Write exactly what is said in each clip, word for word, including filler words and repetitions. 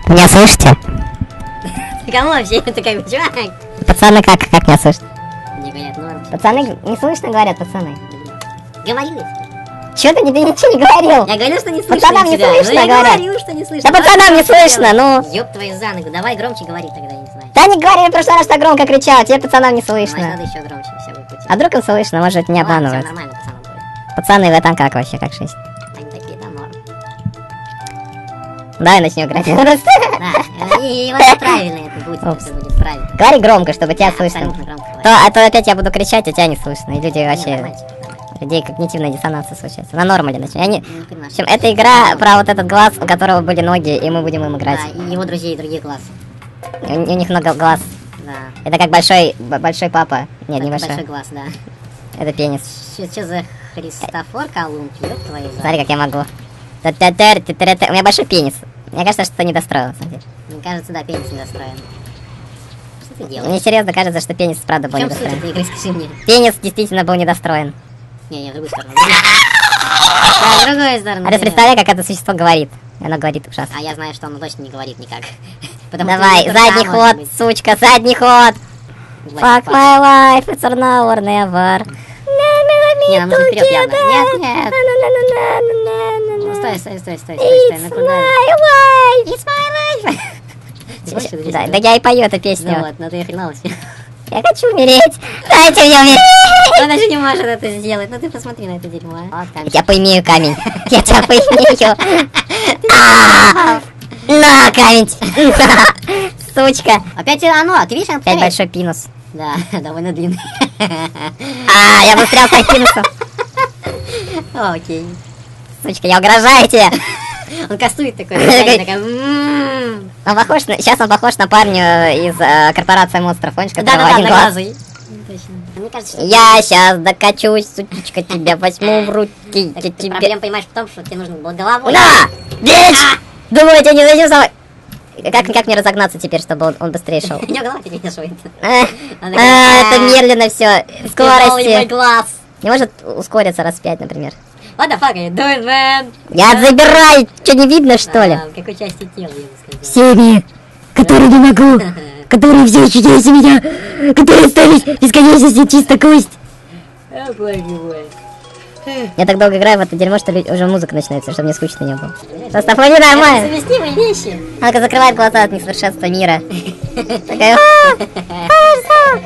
Меня слышите? Кому вообще это как чувак? Пацаны, как, как меня слышно? Не говорят, норм. Пацаны, не слышно, говорят пацаны. Говорю. Чё ты, ты ничего не говорил? Я говорю, что не слышно Пацанам не тебя. слышно, Ну, я говорят. говорю, что не слышно. Да пацанам не слышно, ну. Ёб твою за ногу, давай громче говори тогда, я не знаю. Да не говори, в прошлый раз так громко кричал, тебе пацанам не Значит, слышно. надо еще громче, все будет пути. А вдруг им слышно, может, не Ладно, всё обманывают. нормально, пацанам будет. Пацаны, вы там как вообще, как жизнь? Они такие, да, норм. Давай начнем играть. Да, и, и вот правильно это будет, Опс. все будет правильно. Говори громко, чтобы тебя Да, слышно. абсолютно громко говори. То, а то опять я буду кричать, а тебя не слышно. И люди Не, вообще, нормально, нормально. людей когнитивная диссонанция случается. На нормале начнем. Они... Не понимаю, В общем, что это игра про вот этот глаз, у которого были ноги, и мы будем им играть. Да, и его друзей, других глаз. У, у них много глаз. Да. Это как большой, б- большой папа. Нет, не Такой большой. большой глаз, да. Это пенис. Что за Христофор Колумб, ёб твою за. Смотри, как я могу. Та-та-тар, та-та-та-та. У меня большой пенис. Мне кажется, что ты не достроил, на самом деле. Мне кажется, да, пенис недостроен. Что ты делаешь? Мне серьезно кажется, что пенис правда В был чем суть недостроен. этой игры, скажи мне? Пенис действительно был недостроен. Не, не, в другую сторону. Да, в другую сторону. А ты представляй, как это существо говорит. Оно говорит ужасно. А я знаю, что оно точно не говорит никак. Потому что Давай, у него задний тоже может ход, быть. сучка, задний ход. Влад, Fuck my life, it's an hour never. Не, нам нужно вперед явно. Нет, нет. Ну, Стой, стой, стой, стой, стой, стой. Ну куда? It's my life. Ты слышишь эту Да, песню, да я и пою эту песню. Ну вот, ну ты хреновый. Я хочу умереть. Дайте мне умереть. Он даже не может это сделать. Ну ты посмотри на это дерьмо. а. Вот камень. Я поимею камень. Я тебя поимею. А, на, камень. На, сучка. Опять оно, ты видишь, оно Опять повторяет? большой пинус. Да, довольно длинный. А, я застрял с пинусом. Окей. Сучка, я угрожаю тебе. Он кастует такой, такая, такая, «М-м-м». Он похож на... Сейчас он похож на парня из э, корпорации монстров. Помнишь, которого Да-да-да, один глаз? одноглазый. Точно. Мне кажется, что... Я сейчас докачусь, сучечка, тебя возьму в руки. Так Я ты тебе... проблема, понимаешь, в том, что тебе нужно было головой. На! Бич! Думаю, я тебя не зайдем со мной. Как, как мне разогнаться теперь, чтобы он, он быстрее шел? У него голова тебе не шует. А, Она а, такая, это медленно все. мой Скорости. глаз. Не может ускориться раз в пять, например. What the fuck are you doing, man? Я забираю! Что, не видно, что ли? А, в какой части тела, я бы сказал. Всеми, которые не могу, которые все еще есть у меня, которые остались в бесконечности чисто кость. О, боже мой. Я так долго играю в это дерьмо, что лю- уже музыка начинается, чтобы мне скучно не было. Составляй нормально. Совместимые вещи. Она закрывает глаза от несовершенства мира. Такая... «А, а,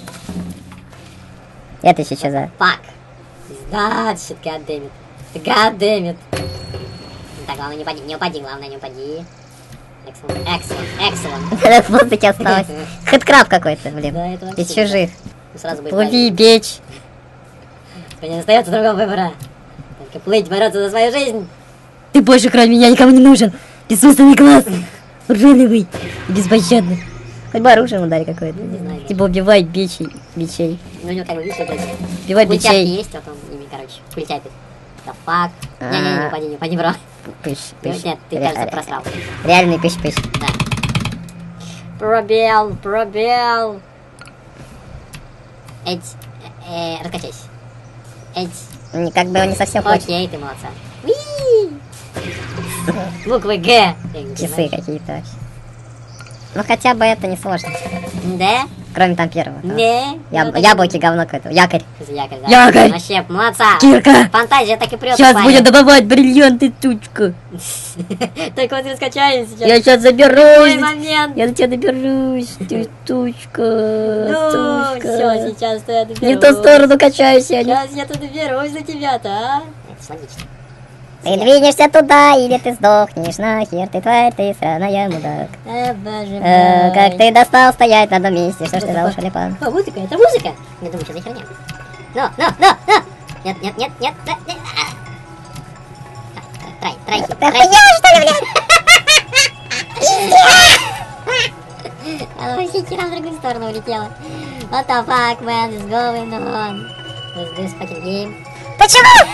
Это еще что за... Fuck. That shit, goddammit. Goddammit. Так, главное, не упади, не упади, главное, не упади. Excellent, excellent, excellent. В воздухе осталось. Хэдкраб какой-то, блин. Да, это вообще, Из чужих. да. Сразу будет Плыви, бич. У меня не остается другого выбора. Только плыть, бороться за свою жизнь. Ты больше, кроме меня, никому не нужен. Бессмысленный глаз. Уржавый и беспощадный. Хоть бы оружием ударь какое-то. Не знаю. Типа убивай бичей, бичей. Ну, у него как бы, видишь, вот эти Убивай культяпки бичей. есть, вот он ими, короче, культяпит. Да фак. Не-не, не упади, не упади, бро. Пыщ, Ты- пыщ. Нет, ты, Ре- кажется, ре- просрал. Реальный пыщ-пыщ. Да. Пробел, пробел. Эть, э, раскачайся. Эть. Не- Как бы он не совсем хочет. Окей, ты молодца. Уи! Буквы Г. Часы какие-то вообще. Ну хотя бы это не сложно. Да? Кроме там первого. того. Не. Яб- Ну, Яблоки, говно какое-то. Якорь. так- Якорь, да. Якорь! Вообще, молодца. Кирка! Фантазия так и прет. Сейчас парень. будет добывать бриллианты, тучка. Только вот раскачаюсь сейчас. Я сейчас Ой, заберусь. момент. Я до тебя доберусь, ты тучка, Ну, сучка. все, сейчас я доберусь. Не в ту сторону качаюсь я. не- Сейчас я тут доберусь за тебя-то, а? Это логично. Ты двинешься туда, или ты сдохнешь, нахер ты тварь, ты сраная мудак. Э, боже Э, мой. как ты достал стоять на одном месте, что ж ты за уши липан? О, музыка, это музыка. Я думаю, что за херня. Но, но, но, но. Нет, нет, нет, нет, да, нет. А. Трай, трай, Ты трай. охуел, что ли, блядь? Она вообще хера в другую сторону улетела. What the fuck, man, is going on? Let's do this fucking game. Почему?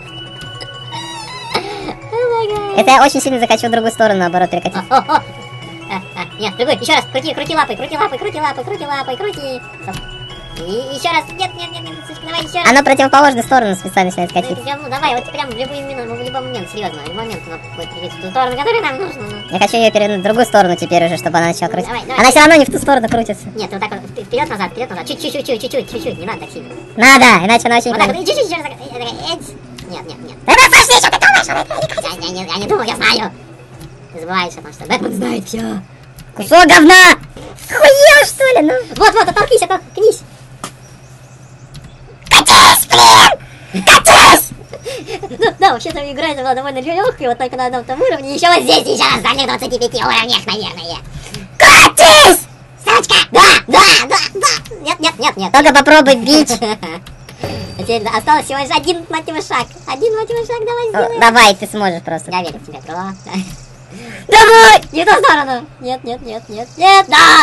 Oh my god. Это я очень сильно захочу в другую сторону, наоборот, перекатить. О, о, о. А, а, нет, другой, еще раз, крути, крути лапой, крути лапой, крути лапой, крути лапой, крути. Стоп. И еще раз. Нет, нет, нет, нет, сучка, давай еще раз. Оно противоположную сторону специально начинает Ну, катиться. ну давай, вот прям в любой минут, в любой момент, серьезно, в любой момент она будет двигаться в ту сторону, которую нам нужно. Ну. Я хочу ее перевернуть в другую сторону теперь уже, чтобы она начала крутиться. Давай, давай. Она все равно не в ту сторону крутится. Нет, вот так вот, вперед-назад, вперед-назад, чуть-чуть, чуть-чуть, чуть-чуть, чуть-чуть, не надо так сильно. Надо, иначе она очень... Вот так вот, и чуть-чуть еще раз. так, э, э, эц. Нет, нет, нет. Да пошли, что ты думаешь? Она не крутится. Я, я, не, я не думал, я знаю. Ты забываешь о том, что Бэтмен знает все. Кусок говна! Хуел, что ли? Ну... Вот, вот, оттолкнись, оттолкнись. Катись, блин! Катись! Ну, да, вообще-то игра была довольно легкая, вот только на одном том уровне. Еще вот здесь, еще раз, на двадцати пяти уровнях, наверное. Катись! Сучка! Да, да, да, да. Нет, нет, нет, нет. Только попробуй бить. А теперь осталось всего лишь один, мать его, шаг. Один, мать его, шаг, давай О, сделаем. давай, ты сможешь просто. Я верю в тебя, крыло. Давай! Не в ту сторону. Нет, нет, нет, нет, нет, да!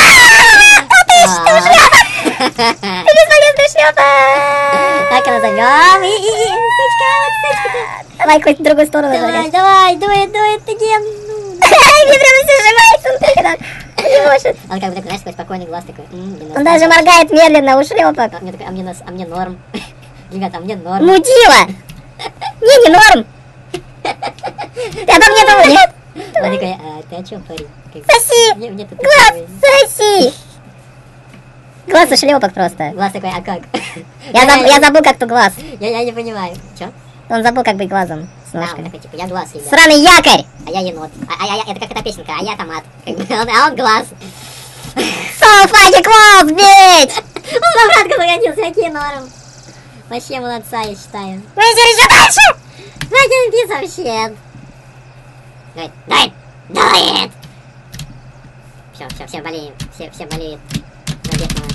Ты что, шлепа? Ты бесполезная шлепа! Так и назовем. И, и, и, сучка, вот сучка. Давай хоть в другую сторону. Давай, давай, дует, дует, ты не... Мне прямо все сжимается, он так не может. Он как бы такой, знаешь, такой спокойный глаз такой. Он даже моргает медленно у шлепок. А мне такой, а мне, нас- а мне норм. Ребята, а мне норм. Мудила! Не, не норм! Ты обо мне думал, нет? Он такой, а ты о чем, парень? Как бы, Соси! Мне, мне тут Глаз, такой- соси! Глаз у шлепок просто. Глаз такой, а как? Я, заб- я забыл, как тут глаз. Я, я не понимаю. Чё? Он забыл, как быть глазом с Да, он ножками. такой, типа, я глаз, ребят. Сраный якорь! А я енот. А, а я, это как эта песенка, а я томат. Как бы, он- а он глаз. So fucking close, bitch! Он обратно загодился, какие норм. Вообще молодца, я считаю. Мы идем еще дальше! Давайте написал вообще. Дует, дует, дует. Все, все, все болеем. Все, все болеют. За Бэтмена.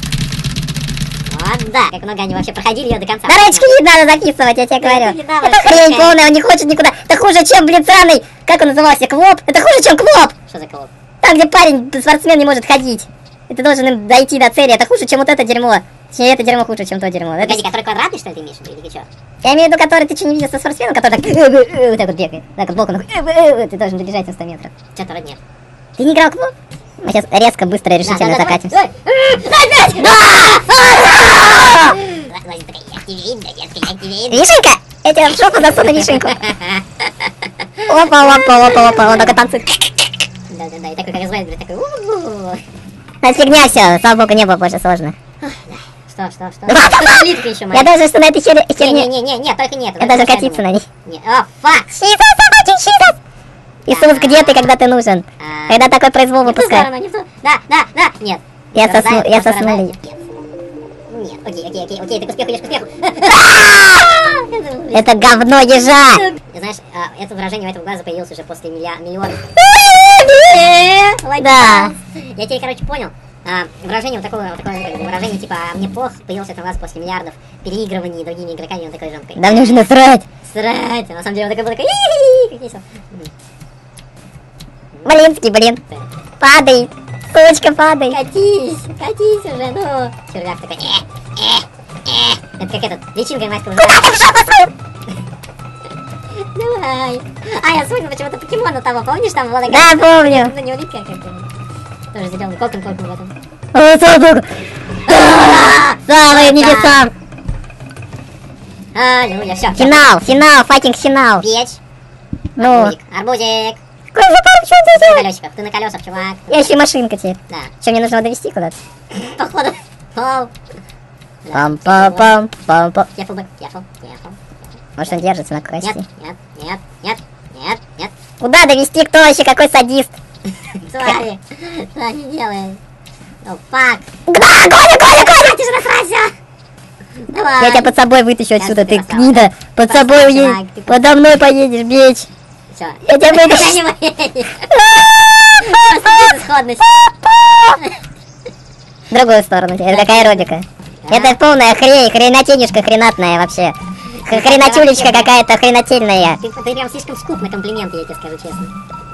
Вот, да. Как много они вообще проходили ее до конца. Дорочки не надо записывать, я тебе говорю. не надо, Это хрень слушай. полная, он не хочет никуда. Это хуже, чем, блин, сраный, как он назывался, Клоп? Это хуже, чем Клоп! Что за колоб? Там, где парень, спортсмен, не может ходить. И ты должен им дойти до цели. Это хуже, чем вот это дерьмо. Точнее, это дерьмо хуже, чем то дерьмо. Это- Погоди, который квадратный, что ли, ты имеешь в виду, или что? Я имею в виду, который ты что, не видел со спортсменом, который так, э, э, э, вот так вот бегает. Так вот, боком, э, э, э, ты должен добежать на сто метров. Что-то вроде нет. Ты не играл в Клоп? Мы сейчас резко, быстро и решительно закатимся. Ой! Опять! А! Лазит такая, я тебе видно, детка, я тебе видно. Вишенка! Я тебя в жопу засуну вишенку. Опа, опа, опа, опа, он только танцует. Да-да-да, и такой, как звонит, говорит, такой, у-у-у. Это фигня все, слава богу, не было больше сложно. Что, что, что? Плитка еще Я моя. даже, что на этой хер- херне... Не-не-не, только нет. Я даже катиться на ней. Не, о, фак! Шиза, собаки, шиза! Иисус, где ты, когда ты нужен? А, Когда такой произвол не в ту выпускает? сторону, не в ту. Да, да, да, нет. Я Рождает, сосну, я просто сосну. рождает. ли- Нет, нет, окей, окей, окей, окей, ты к успеху идешь, к успеху. Это говно ежа! И знаешь, а, это выражение у этого глаза появилось уже после миллиа- миллионов. Да. Я тебя, короче, понял. А, выражение вот такое, вот такое как бы, выражение типа «а мне плохо» появилось это глаз после миллиардов переигрываний другими игроками, он такой же, он такой, Да мне уже насрать! срать, а на самом деле он такой был такой «И-и-и-и», как весело. Блинский, блин. Падай! Сучка, падай! Катись, катись уже, ну. Червяк такой, э, э, э. Это как этот, личинка майского Куда ты в жопу свою? Давай. А, я вспомнил почему-то покемона того, помнишь, там была Да, помню. на него улитка как-то. Тоже зеленый, колкин, колкин в этом. О, слава богу! Слава небесам! Аллилуйя, все. Финал, финал, файтинг финал. Печь. Ну, Арбузик, арбузик. какой же там, что ты На делаешь? колесиках, ты на колесах, чувак. Я еще машинка теперь. Да. Что, мне нужно его довести куда-то? Походу. Пау. Пам-пам-пам, пам-пам. Careful, бэк, careful, careful. Может, он держится на Нет, кости? нет, нет, нет, нет, нет. Куда довести? Кто вообще? Какой садист? Смотри, что не делай. О, фак. Да, Коля, Коля, Коля! Ты же насрался! Давай. Я тебя под собой вытащу Сейчас отсюда, ты ты красава. гнида. Под Красава, собой чувак, уедешь. ты Подо мной поедешь, бич. Всё. Я тебя Я вытащу. не поедешь. Просто безысходность. В другую сторону. Это какая аэробика? Это полная хрень, хренотенюшка хренатная вообще. Х- Хренотюлечка какая-то хренотельная. Ты, ты прям слишком скуп на комплименты, я тебе скажу честно.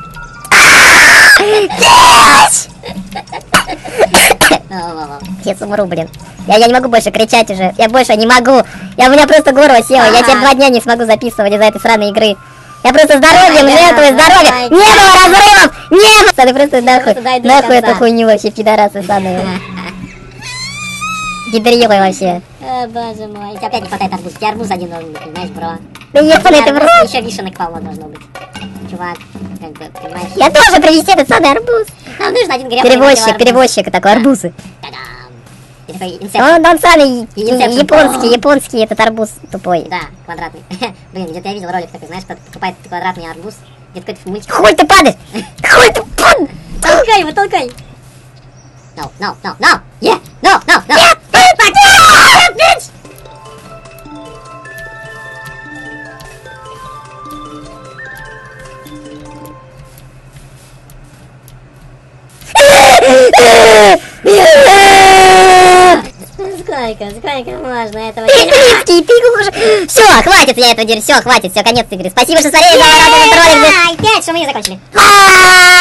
О-о-о. Я умру, блин. Я, я не могу больше кричать уже. Я больше не могу. Я, у меня просто горло село. Я тебе два дня не смогу записывать из-за этой сраной игры. Я просто здоровьем Давай, жертвую, давай, здоровьем. давай. Не было разрывов! Не было! Ты просто нахуй, просто дойду до нахуй конца. эту хуйню вообще, пидорасы самые. Гиберилой вообще. О, боже мой. Тебе опять не хватает арбуза. Тебе арбуз один должен быть, понимаешь, бро? Да ебаный ты в рот. Еще вишенок полно должно быть. Чувак, как бы, понимаешь? Я должен привезти этот самый арбуз. Нам нужен один гребаный Перевозчик, арбуз. перевозчик такой, арбузы. Та-дам. И такой инсепт. Он, он самый Инсепшн. японский, японский этот арбуз тупой. Да, квадратный. Блин, где-то я видел ролик такой, знаешь, кто-то покупает квадратный арбуз. Где-то какой-то мультик. Хуй ты падаешь! Хуй ты падаешь! Толкай его, толкай! No, no, no, no! Yeah! No, no, no! Нет, нет, нет! Сколько, сколько можно этого Ты дерьма? близкий, ты уже... Все, хватит я этого дерьма, все, хватит, все, конец игры. Спасибо, что смотрели, давай, радуй, троллинг. Ай, пять, что мы не закончили. А-а-а!